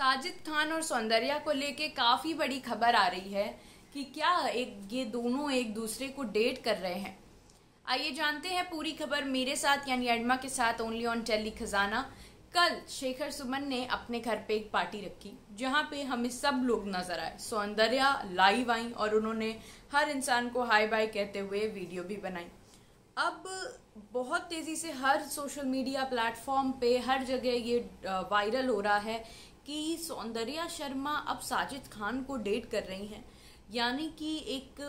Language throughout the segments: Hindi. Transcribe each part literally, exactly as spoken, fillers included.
साजिद खान और सौंदर्या को लेके काफी बड़ी खबर आ रही है कि क्या एक ये दोनों एक दूसरे को डेट कर रहे हैं। आइए जानते हैं पूरी खबर मेरे साथ यानी एडमा के साथ ओनली ऑन टेली खजाना। कल शेखर सुमन ने अपने घर पे एक पार्टी रखी जहां पे हमें सब लोग नजर आए। सौंदर्या लाइव आई और उन्होंने हर इंसान को हाय बाय कहते हुए वीडियो भी बनाई। अब बहुत तेजी से हर सोशल मीडिया प्लेटफॉर्म पे हर जगह ये वायरल हो रहा है कि सौंदर्या शर्मा अब साजिद खान को डेट कर रही हैं। यानी कि एक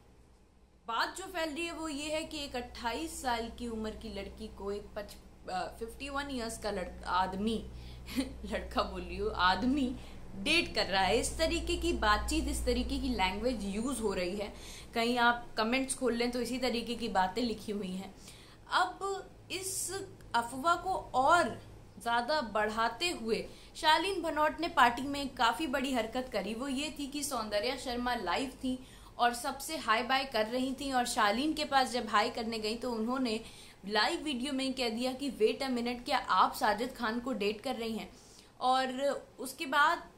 बात जो फैल रही है वो ये है कि एक अट्ठाईस साल की उम्र की लड़की को एक पच फिफ्टी वन ईयर्स का लड़का आदमी लड़का बोल रही हूँ आदमी डेट कर रहा है। इस तरीके की बातचीत, इस तरीके की लैंग्वेज यूज हो रही है। कहीं आप कमेंट्स खोल लें तो इसी तरीके की बातें लिखी हुई हैं। अब इस अफवाह को और ज्यादा बढ़ाते हुए शालीन भनोट ने पार्टी में काफी बड़ी हरकत करी। वो ये थी कि सौंदर्या शर्मा लाइव थी और सबसे हाई बाय कर रही थी और शालीन के पास जब हाई करने गई तो उन्होंने लाइव वीडियो में कह दिया कि वेट अ मिनट, क्या आप साजिद खान को डेट कर रही हैं। और उसके बाद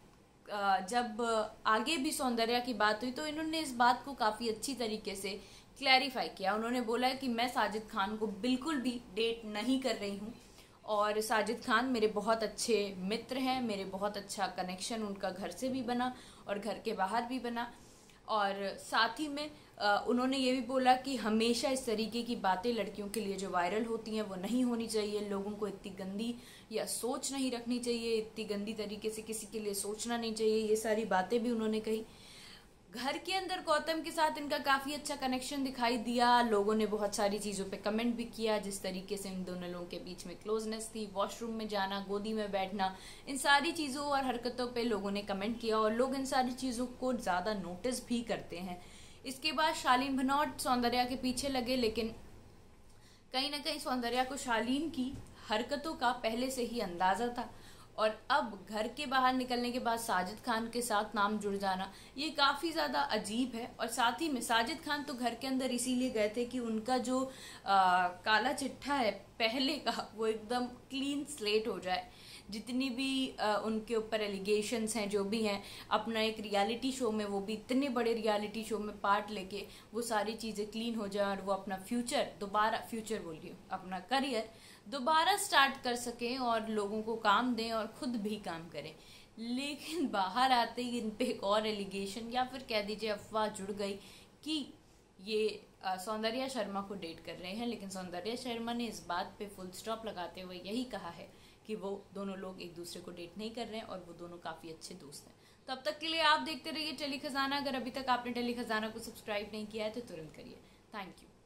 जब आगे भी सौंदर्या की बात हुई तो इन्होंने इस बात को काफी अच्छी तरीके से क्लैरिफाई किया। उन्होंने बोला कि मैं साजिद खान को बिल्कुल भी डेट नहीं कर रही हूँ और साजिद खान मेरे बहुत अच्छे मित्र हैं, मेरे बहुत अच्छा कनेक्शन उनका घर से भी बना और घर के बाहर भी बना। और साथ ही में उन्होंने ये भी बोला कि हमेशा इस तरीके की बातें लड़कियों के लिए जो वायरल होती हैं वो नहीं होनी चाहिए। लोगों को इतनी गंदी या सोच नहीं रखनी चाहिए, इतनी गंदी तरीके से किसी के लिए सोचना नहीं चाहिए। ये सारी बातें भी उन्होंने कही। घर के अंदर गौतम के साथ इनका काफी अच्छा कनेक्शन दिखाई दिया। लोगों ने बहुत सारी चीजों पे कमेंट भी किया, जिस तरीके से इन दोनों लोगों के बीच में क्लोजनेस थी, वॉशरूम में जाना, गोदी में बैठना, इन सारी चीजों और हरकतों पे लोगों ने कमेंट किया और लोग इन सारी चीजों को ज्यादा नोटिस भी करते हैं। इसके बाद शालीन भनोट सौंदर्या के पीछे लगे, लेकिन कहीं ना कहीं सौंदर्या को शालीन की हरकतों का पहले से ही अंदाजा था और अब घर के बाहर निकलने के बाद साजिद खान के साथ नाम जुड़ जाना ये काफी ज्यादा अजीब है। और साथ ही में साजिद खान तो घर के अंदर इसीलिए गए थे कि उनका जो आ, काला चिट्ठा है पहले का वो एकदम क्लीन स्लेट हो जाए। जितनी भी आ, उनके ऊपर एलिगेशंस हैं, जो भी हैं, अपना एक रियलिटी शो में, वो भी इतने बड़े रियलिटी शो में पार्ट लेके वो सारी चीजें क्लीन हो जाए और वो अपना फ्यूचर दोबारा फ्यूचर बोलिए अपना करियर दोबारा स्टार्ट कर सकें और लोगों को काम दें और खुद भी काम करें। लेकिन बाहर आते ही इन पे एक और एलिगेशन या फिर कह दीजिए अफवाह जुड़ गई कि ये सौंदर्या शर्मा को डेट कर रहे हैं। लेकिन सौंदर्या शर्मा ने इस बात पे फुल स्टॉप लगाते हुए यही कहा है कि वो दोनों लोग एक दूसरे को डेट नहीं कर रहे हैं और वो दोनों काफी अच्छे दोस्त हैं। तो अब तक के लिए आप देखते रहिए टेली खजाना। अगर अभी तक आपने टेली खजाना को सब्सक्राइब नहीं किया है तो तुरंत करिए। Thank you.